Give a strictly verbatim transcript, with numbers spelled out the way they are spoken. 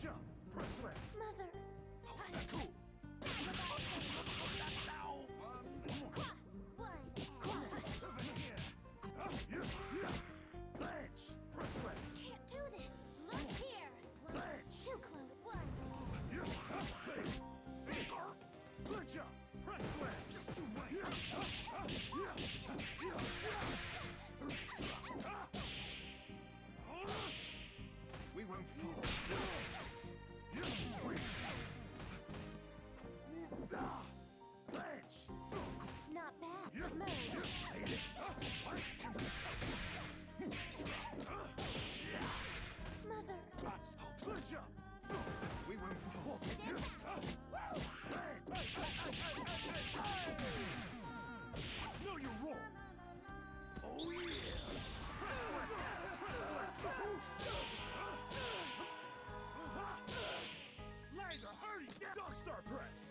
jump. Press left. Mother. Oh, that's cool. Ow. One. Over here. Yeah, yeah. Ledge. Press left. Can't do this. Look here. Ledge. Too close. One. Good job. Press left. Just too late. We won't fall. Ledge. Not bad. Move. Mother. Good job. We won't fall. No, you're wrong. Oh yeah. Press left. Press left. Laser, hurry. Dog star press.